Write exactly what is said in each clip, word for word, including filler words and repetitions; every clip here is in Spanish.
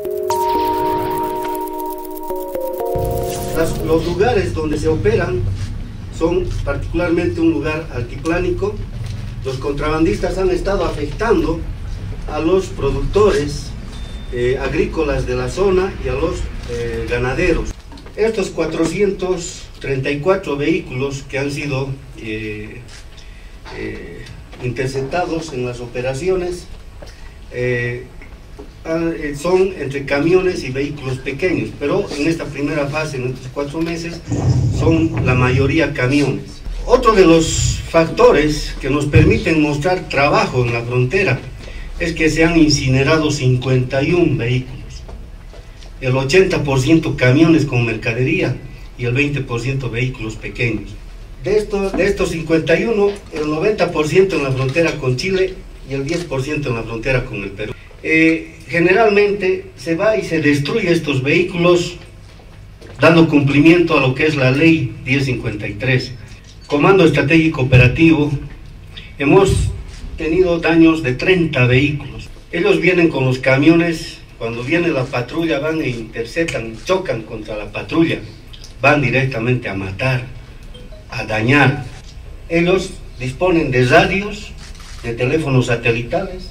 Las, los lugares donde se operan son particularmente un lugar altiplánico. Los contrabandistas han estado afectando a los productores eh, agrícolas de la zona y a los eh, ganaderos. Estos cuatrocientos treinta y cuatro vehículos que han sido eh, eh, interceptados en las operaciones eh, son entre camiones y vehículos pequeños, pero en esta primera fase, en estos cuatro meses, son la mayoría camiones. Otro de los factores que nos permiten mostrar trabajo en la frontera es que se han incinerado cincuenta y uno vehículos, el ochenta por ciento camiones con mercadería y el veinte por ciento vehículos pequeños. De estos, de estos cincuenta y uno, el noventa por ciento en la frontera con Chile y el diez por ciento en la frontera con el Perú. Eh, generalmente se va y se destruye estos vehículos dando cumplimiento a lo que es la ley diez cincuenta y tres. Comando Estratégico Operativo, hemos tenido daños de treinta vehículos. Ellos vienen con los camiones, cuando viene la patrulla van e interceptan, chocan contra la patrulla, van directamente a matar, a dañar. Ellos disponen de radios, de teléfonos satelitales,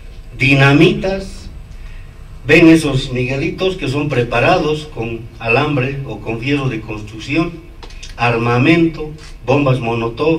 dinamitas, ven esos miguelitos que son preparados con alambre o con fierro de construcción, armamento, bombas molotov.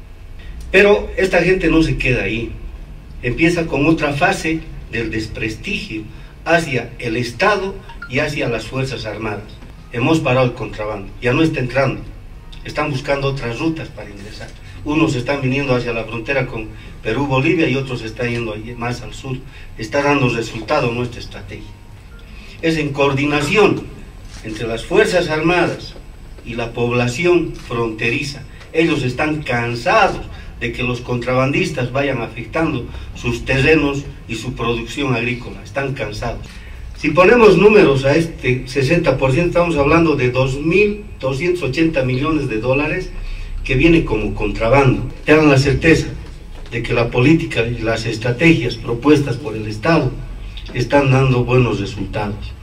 Pero esta gente no se queda ahí, empieza con otra fase del desprestigio hacia el Estado y hacia las Fuerzas Armadas. Hemos parado el contrabando, ya no está entrando, están buscando otras rutas para ingresar. Unos están viniendo hacia la frontera con Perú, Bolivia, y otros están yendo más al sur. Está dando resultado nuestra estrategia. Es en coordinación entre las Fuerzas Armadas y la población fronteriza. Ellos están cansados de que los contrabandistas vayan afectando sus terrenos y su producción agrícola. Están cansados. Si ponemos números a este sesenta por ciento, estamos hablando de dos mil doscientos ochenta millones de dólares que viene como contrabando. Te dan la certeza de que la política y las estrategias propuestas por el Estado están dando buenos resultados.